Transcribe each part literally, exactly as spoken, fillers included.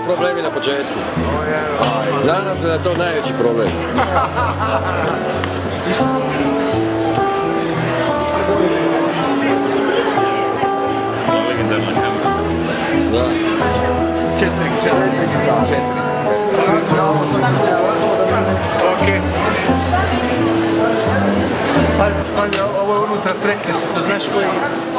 problemi na početku. Nadam se da je to najveći problem. Da. Četiri, četiri, četiri. Okej. Pa, ovo je unutra trekne se, to znaš koji...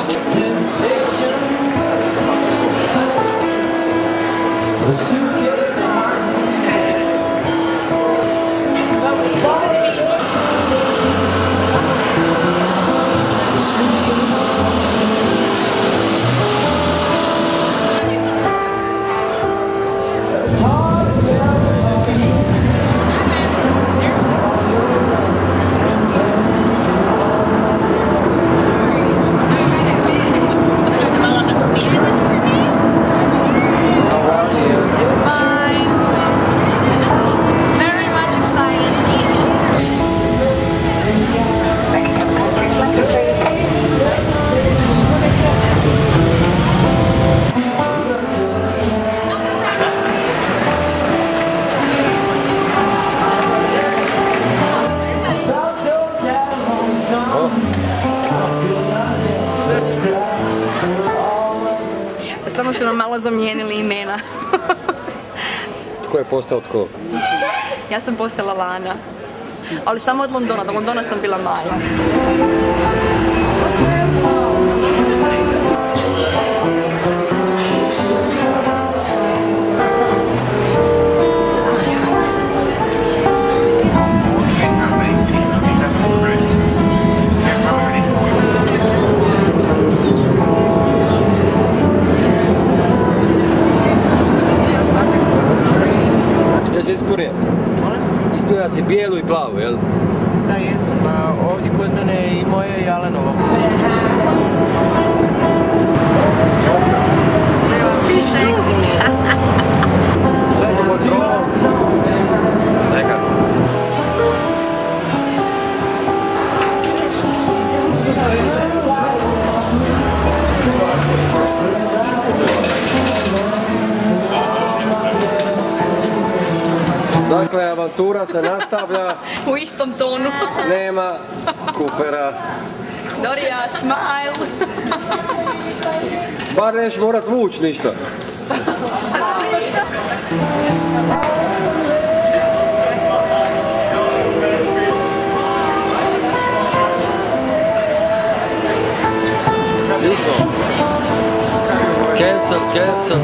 Samo su nam malo zamijenili imena. Tko je postao tko? Ja sam postala Lana. Ali samo od Londona, do Londona sam bila Maja. Ispunila si bijelu i plavu, jel? Da, jesam. Ovdje kod mene je i moja i Alenova. Više exit. Sve to kontrola. Neka. Dakle, avantura se nastavlja. U istom tonu. Nema kufera. Dorija, smile. Bar neš morat vuć ništa. Nismo. Cancel, cancel.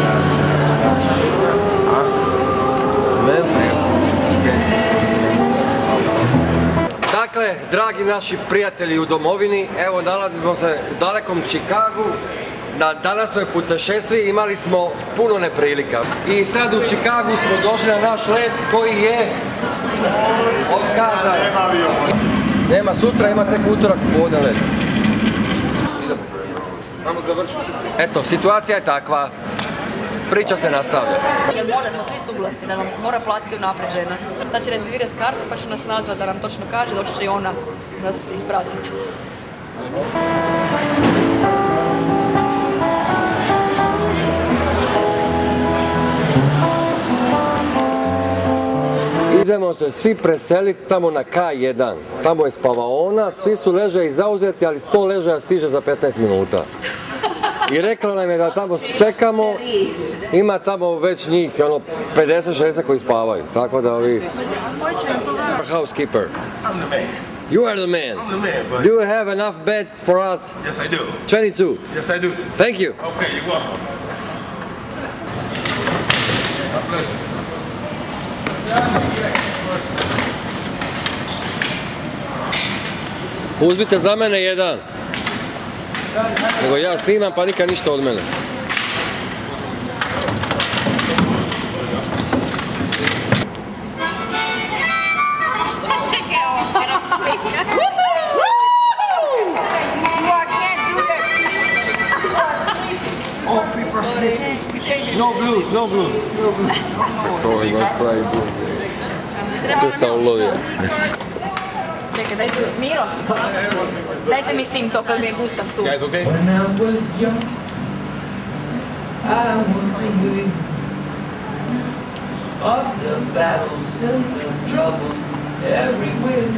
Dakle, dragi naši prijatelji u domovini, evo nalazimo se u dalekom Čikagu. Na današnjoj putešestvi imali smo puno neprilika. I sad u Čikagu smo došli na naš let koji je otkazan. Nema sutra, ima tek utorak popodne let. Eto, situacija je takva. Priča se nastavlja. Jel može, smo svi suglasni da nam mora platiti unaprijed žena. Sad će rezervirati kartu pa će nas nazvat da nam točno kaže, doći će i ona nas ispratiti. Idemo se svi preseliti tamo na K jedan. Tamo je spavaona, svi su ležaji zauzeti, ali sto ležaja stiže za petnaest minuta. I rekla nam je da tamo čekamo, ima tamo već njih ono pedeset šezdeset koji spavaju, tako da ovi... Housekeeper. I'm the man. You are the man. I'm the man, but... Do you have enough bed for us? Yes, I do. twenty-two. Yes, I do. Thank you. Okay, you're welcome. My pleasure. Uzmite za mene jedan. Nego ja snimam pa nikad ništa od mene. No blues, no blues. To je baš pravi blues. Sve sam ulovio. Čekaj, dajte, Miro, dajte mi sim to kad mi je Gustav tu. Guys, okay? When I was young, I was away of the battles and the trouble everywhere.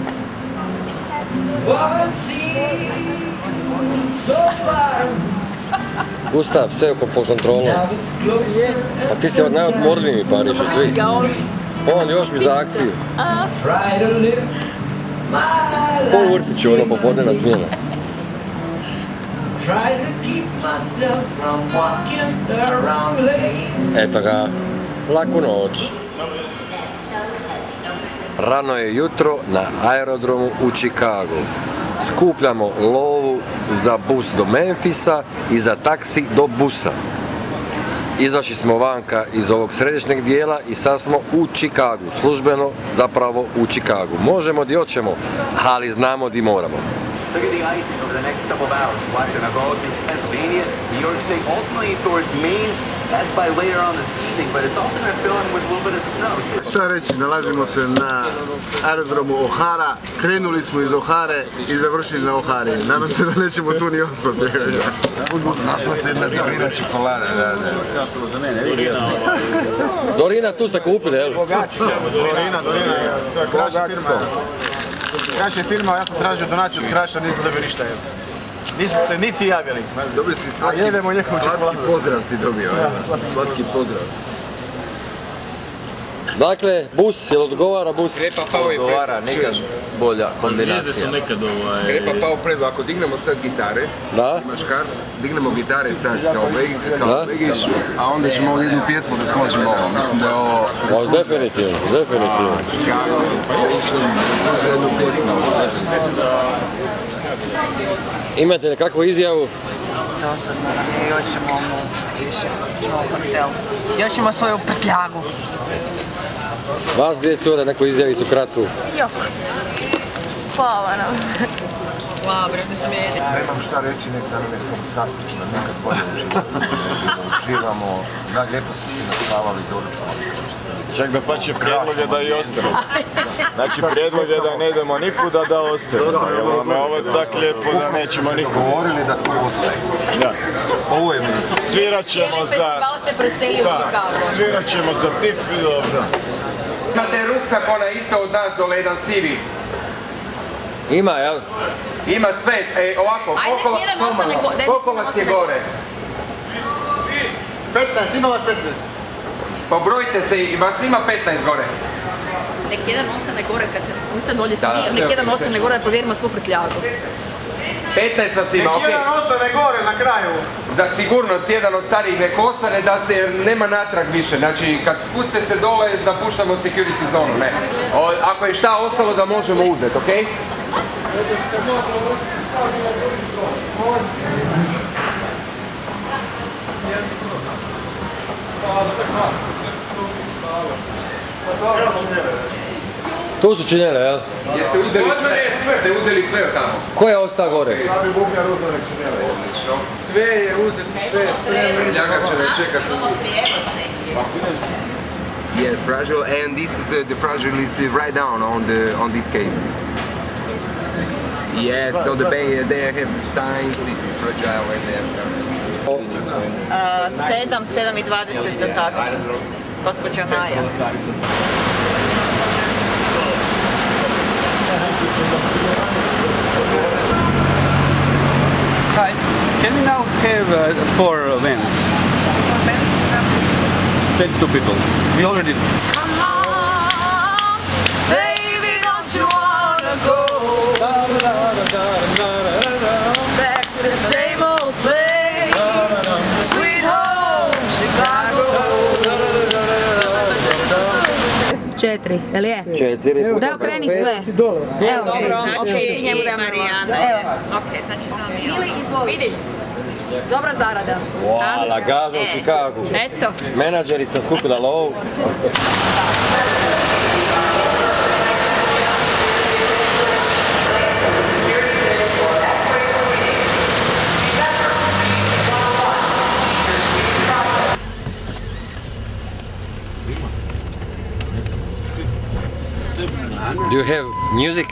What a scene so far. Gustav, sve je pod kontrolom. Now it's closer Pa ti si od najodmorniji Pariša, svi. On još mi za akciju. try to live my Po life. vrtiću, ono popodnevna smjena. Try to keep myself from walking the wrong lane. Eto ga, laku noć. Rano je jutro na aerodromu u Chicagu. Skupljamo lovu za bus do Memfisa i za taksi do busa. Izašli smo vanka iz ovog središnjeg dijela i sad smo u Chicagu, službeno zapravo u Chicagu. Možemo di hoćemo, ali znamo di moramo. Look at the icing over the next couple of hours. Watch it. I'll go through Pennsylvania, New York State, ultimately towards Maine. That's by later on this evening, but it's also going to fill in with a little bit of snow too. Šta reći, nalazimo se na aerodromu O'Hara, krenuli smo iz O'Hare i završili na O'Hari. Nadam se da nećemo tu ni ostati. Našla se jedna Dorina čokolada, da, da. Dorina, tu ste kupili, jel? Dorina, Dorina, to je Kraš firma. Kraš je firma, ja sam tražio donaciju od Kraša, nisam dobio ništa. Nisu se niti javili. Dobio si slatki, jedemo njihovu slatki čokoladu. pozdrav si dobio. Slatki pozdrav. Dakle, bus, jel odgovara bus? Krepa pao je Odgovara, predo. nikad bolja kombinacija. Zvijezde su nekad ovaj... Krepa pao predo. Ako dignemo sad gitare, Da? imaš kart, dignemo gitare sad kao Vegiš, Da? kao Vegiš, a onda ćemo ovdje jednu pjesmu da složimo ovo. Mislim da je ovo... O, definitivno, definitivno. Chicago Station, zaslužuje jednu pjesmu. Imate li kakvu izjavu? Dosadno nam je, još ćemo mu sviše, ćemo u hotel. Još ćemo svoju prtljagu. Vas dvije cure, neku izjavicu kratku. Jok. Spava nam se. Wow, vjerojatno sam jedi. Nemam šta reći, nek dan je fantastično, nikad bolje uživamo, uživamo, da, lijepo smo se naspavali, doručamo. Čak da pače prijedlog je da i ostane. Znači prijedlog je da ne idemo nikuda, da ostane. Jer ovo je tak lijepo da nećemo nikuda. Govorili da tu ostaje. Da. Ovo je mi. Svirat ćemo za... Festival ste preselili u Da, Chicago. svirat ćemo za tip i dobro. Imate ruksak onaj isto od nas dole, jedan sivi. Ima, jel? Ima sve, e, ovako, Ajde, koliko, jedan samo ostane malo. go- daj, Koliko jedan vas je ostane gore? petnaest, ima vas petnaest. Pobrojite se, i vas ima petnaest gore. Nek jedan ostane gore kad se spuste dolje Da, svi, sve nek ok, jedan sve. ostane gore da provjerimo svu prtljagu. petnaest vas ima, okej. Jedan ostane gore na kraju. Za sigurnost jedan od starijih nek ostane da se, jer nema natrag više. Znači, kad spuste se dole da puštamo security zonu, ne. O, ako je šta ostalo da možemo uzeti, okej? Tu su činjene, jel? Jeste uzeli sve? Ste uzeli sve od tamo? Ko je ostao gore? Sve je uzeto, sve je spremno. Ljaga će da čekati. Yes, fragile, and this is uh, the fragile is uh, right down on the on this case. Yes, so the bank they have the signs. It is fragile and they have. sedam, sedam i dvadeset za taksi. Gospođa Maja. Hi, can we now have uh, four uh, vans? twenty-two people. We already... Come on, baby, don't you wanna go back to the same old place, sweet home, Chicago. Četiri, jel je? Četiri. Da okreni sve. Evo, Znači, njemu da Marijana. Evo. Ok, znači samo mi. Ili izvoli. Vidi. Dobra zarada. Hvala, gaza u Chicagu. Eto. Menadžerica skupila lovu. Do you have music?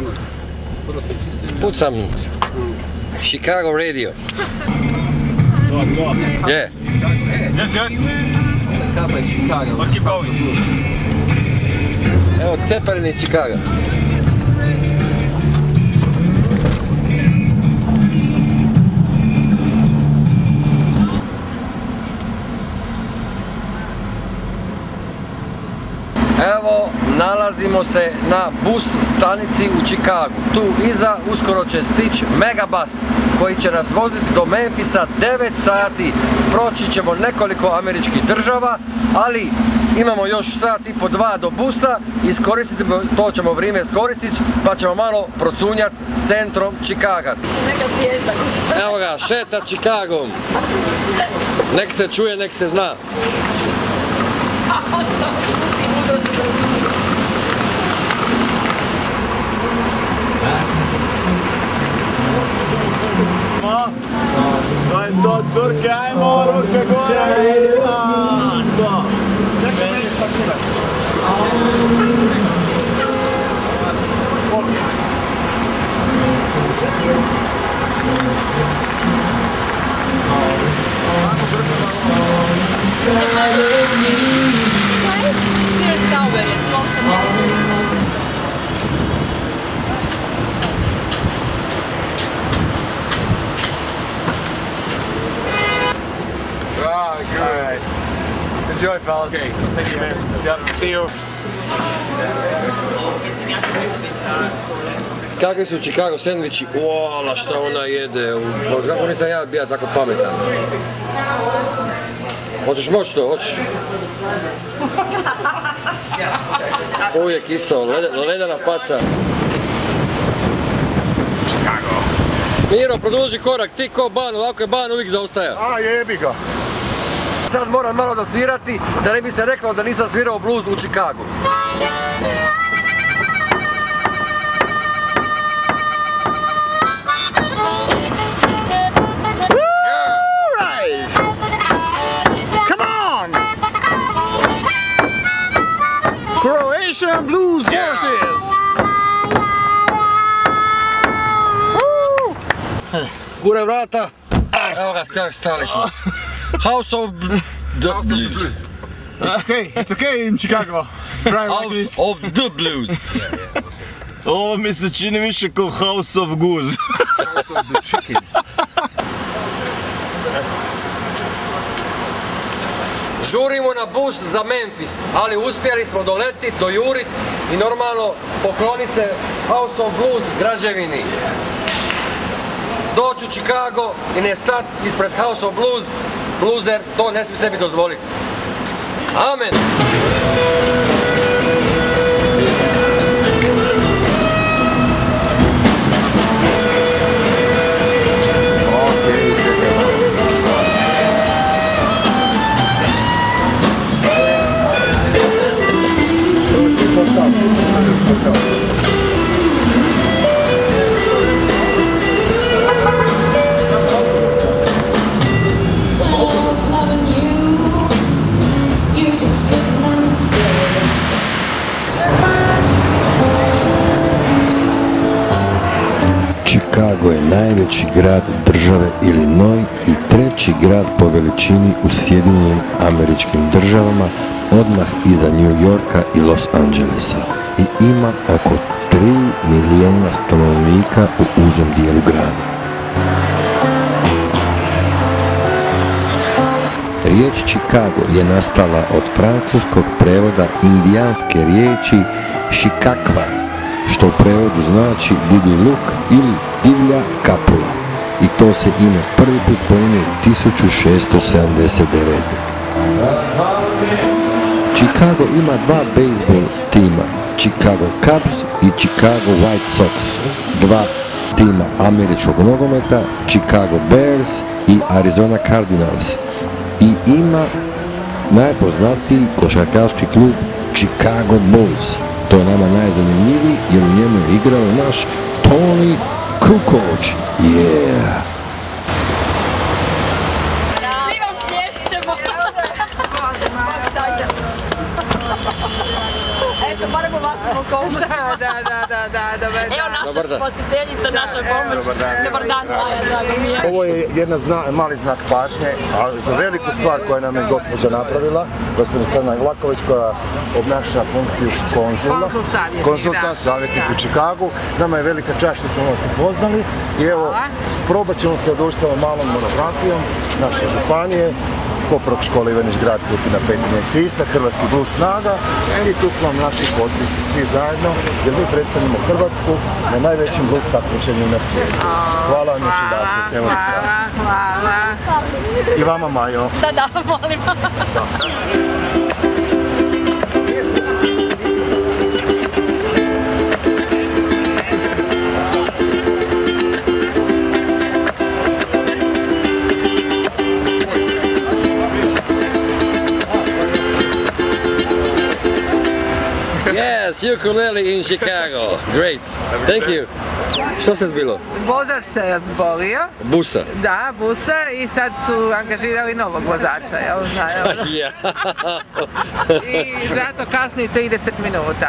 Put some Chicago radio. Yeah. Good, good. I'll keep going. Evo, Ceperin iz Chicaga. Evo, nalazimo se na bus stanici u Chicagu. Tu iza uskoro će stići Megabus koji će nas voziti do Memphisa devet sati. Proći ćemo nekoliko američkih država, ali imamo još sat i po dva do busa. Iskoristiti to ćemo vrijeme iskoristiti pa ćemo malo procunjati centrom Chicaga. Evo ga, šeta Chicagom. Nek se čuje, nek se zna. To je to, curke, ajmo, ruke gore! To! Čekaj meni sakura. Sears Tower je to sam nekako. Ah, good. Enjoy, fellas. Okay, thank you, man. Yep, see you. Kakvi su Chicago sandviči? Ola, šta ona jede. Kako nisam ja bio tako pametan. Hoćeš moći to? Hoćeš? Uvijek isto, ledena faca. Miro, produži korak, ti ko ban, ovako je ban uvijek zaostaja. A, jebi ga. Sad moram malo da svirati, da ne bi se reklo da nisam svirao blues u Chicagu. Croatian Blues Horses! Gure vrata. Evo ga, stali smo. House of the Blues. It's okay, it's okay in Chicago. Drive like this. Of the Blues. Ovo mi se čini više kao House of Goose. House of the Chicken. Žurimo na bus za Memphis, ali uspjeli smo doletit, dojurit i normalno poklonit se House of Blues građevini. Doći u Chicago i ne stat ispred House of Blues, bluzer to ne smije sebi dozvoliti. Amen! Chicago je najveći grad države Illinois i treći grad po veličini u Sjedinjenim Američkim Državama, odmah iza New Yorka i Los Angelesa, i ima oko tri milijuna stanovnika u užem dijelu grada. Riječ Chicago je nastala od francuskog prevoda indijanske riječi Chicagua, što u prevodu znači divlji luk ili divlja kapula, i to se ime prvi put spominje tisuću šessto sedamdeset devete. Chicago ima dva bejsbol tima, Chicago Cubs i Chicago White Sox, dva tima američkog nogometa, Chicago Bears i Arizona Cardinals, i ima najpoznatiji košarkaški klub Chicago Bulls. To je nama najzanimljiviji jer u njemu je igrao naš Tony Kukoc. Yeah! Svi vam plješćemo. Eto, barem ovako takvim okolnostima. Da, da, da, da, dobar dan. Evo naša posjetiteljica, naša pomoć. Dobar dan, Maja, drago mi je. Ovo je jedan mali znak pažnje, a za veliku stvar koju nam je gospođa napravila, gospođa Crna Vlaković koja obnaša funkciju konzula, konzultant, savjetnik u Čikagu. Nama je velika čast što smo vas upoznali i evo, probat ćemo se odužiti sa ovom malom monografijom naše županije, poprok škole Ivanić Grad, Kutina, Petrinja, Sisak, Hrvatski blues snaga i tu su vam naši potpisi svi zajedno jer mi predstavljamo Hrvatsku na najvećem blues takmičenju na svijetu. Hvala vam još jedanput. Hvala, hvala. I vama, Majo. Da, da, molim. Yes, ukulele in Chicago. Great. Thank you. Što se zbilo? Vozač se je zbolio. Busa? Da, busa i sad su angažirali novog vozača, jel? Ja. I zato kasni trideset minuta.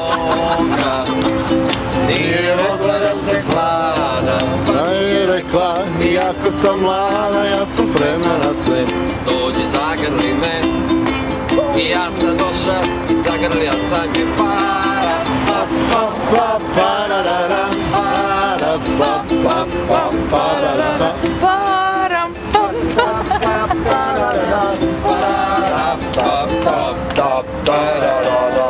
Nije mogla da se svlada, pa nije rekla, iako sam mlada, ja sam spremna na sve. Dođi, zagrli me, i ja sam došao, zagrlija sam je para, pa pa pa para ra ra, para pa pa pa para ra ra, Param pa pa pa para ra ra, para pa pa pa para ra ra.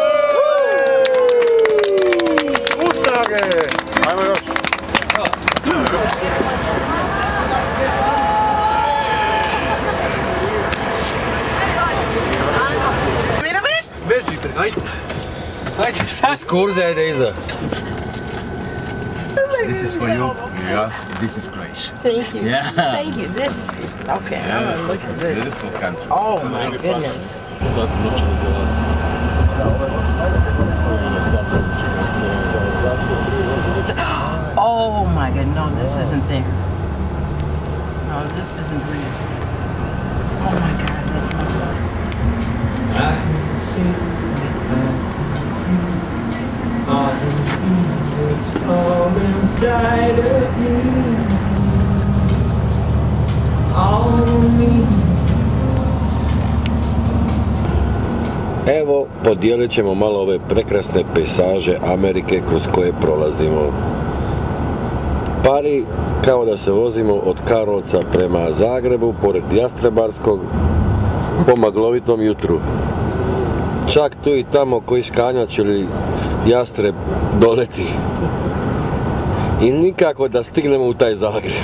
Usnage! Ajmo još! Bežite, ajde. Ajde sad. Ekskurzija ide iza. This is for you. Yeah, this is Croatia. Thank you. Yeah. Thank you. This is okay. Yeah, I'm gonna look at this. Beautiful country. Oh my goodness. Svaku noć ne zalazi. Oh my god, no, this isn't there. No, this isn't real. Oh my god, this must be. I can see all the feelings all inside of you. All me. Evo, podijelit ćemo malo ove prekrasne pejsaže Amerike kroz koje prolazimo. Pari kao da se vozimo od Karlovca prema Zagrebu, pored Jastrebarskog, po maglovitom jutru. Čak tu i tamo koji škanjač ili jastreb doleti. I nikako da stignemo u taj Zagreb.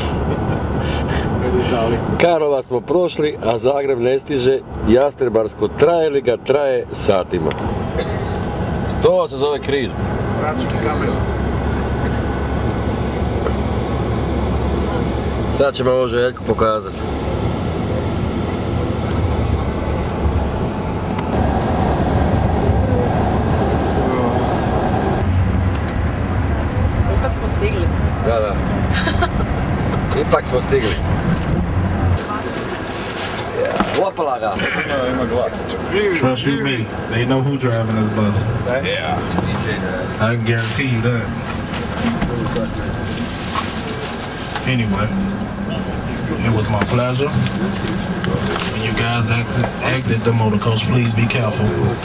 Karlovac smo prošli, a Zagreb ne stiže. Jastrebarsko traje li ga traje satima. To se zove križ. Rački kamen. Sad ćemo ovo Željku pokazati. Ipak smo stigli. Da, da. Ipak smo stigli. Lopala ga. Ima glas. Trust you me, they know who driving this bus. Yeah. I can guarantee you that. Anyway, it was my pleasure. When you guys exit, exit the motor coach, please be careful.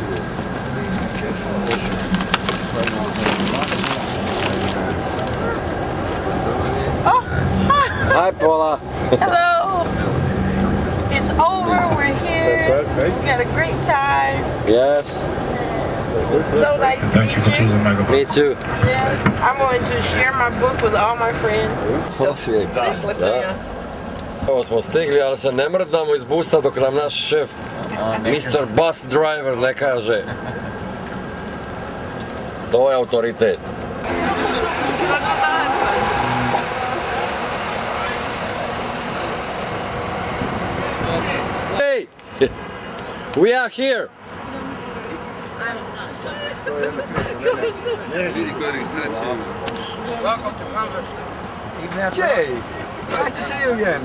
Hi, Paula. Hello. It's over. We're here. We had a great time. Yes. It was so nice to Thank you for meet you. choosing Mega. Me too. Yes. I'm going to share my book with all my friends. Osvijek. Da. Evo smo stigli, ali se ne mrdamo iz busa dok nam naš šef, mister Bus Driver, ne kaže. To je autoritet. Hey! We are here! Welcome to Converse. Jay, nice to see you again.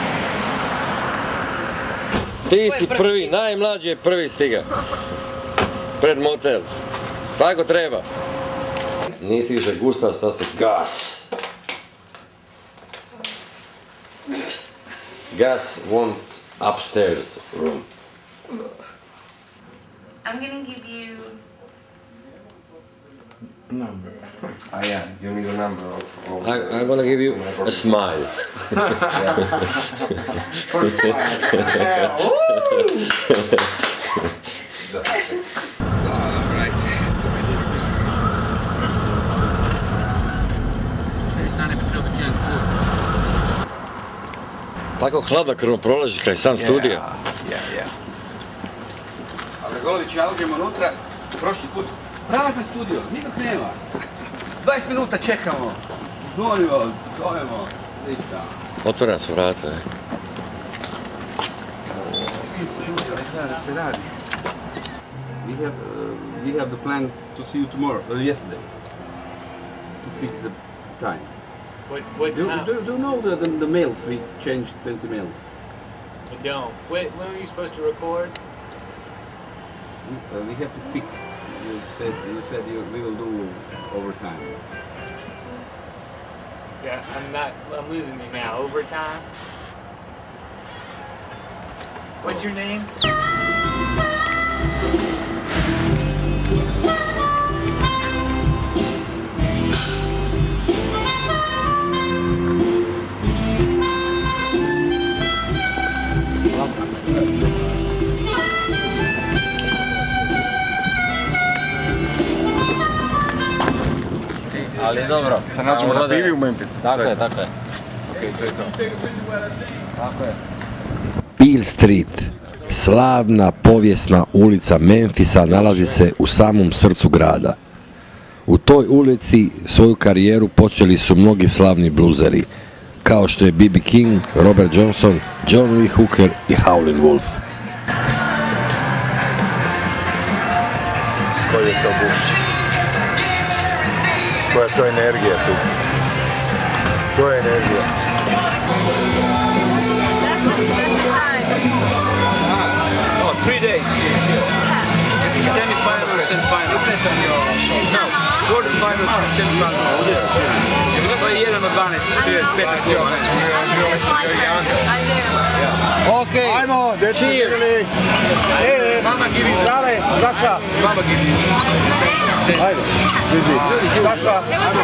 Ti si prvi, najmlađi je prvi stiga. pred motel. Tako treba. Nisi više Gustav, sad si Gus. Gus wants upstairs room. I'm gonna give you number. Ah yeah, you need a number of... of I, I'm gonna give you a smile. First smile. Yeah. Tako hladnokrvno prolazi kraj sam studija. Ja, ja. Ali Golović, ja uđemo unutra, prošli put, prazan studio, nikak nema. dvadeset minuta čekamo, zovimo, zovemo, ništa. Otvara se vrata, je. Sin studio, ja da se radi. We have, uh, we have the plan to see you tomorrow, uh, yesterday, to fix the time. What, what do, time? Do, do you know the, the, the mails weeks changed twenty mails? I don't. When, when are you supposed to record? Uh, we have to fix. You said you said you, we will do overtime. Yeah, I'm not. I'm losing you now. Overtime. What's your name? Ali dobro, se nađemo na T V u Memphisu. Tako je, tako je. Okej, to je to. Tako je. Beale Street, slavna povijesna ulica Memphisa, nalazi se u samom srcu grada. U toj ulici svoju karijeru počeli su mnogi slavni bluzeri, kao što je B B King, Robert Johnson, John Lee Hooker i Howlin' Wolf. Koji je to buš? Koja je to energija tu? To je energija. Oh, three days. Semi-finals and finals. No, quarter-finals and semi-finals. Pa je jedan od dvanaest, petnaest kila. Okej, ajmo, cheers! Mama give you. Zale, Saša! Mama give you. Ajde, Vizi. Saša!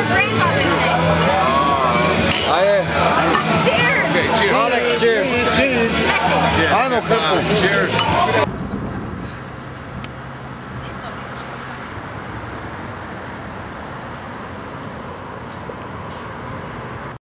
Ajde. Cheers! Alex, cheers! Cheers! Ajmo, krpu! Cheers!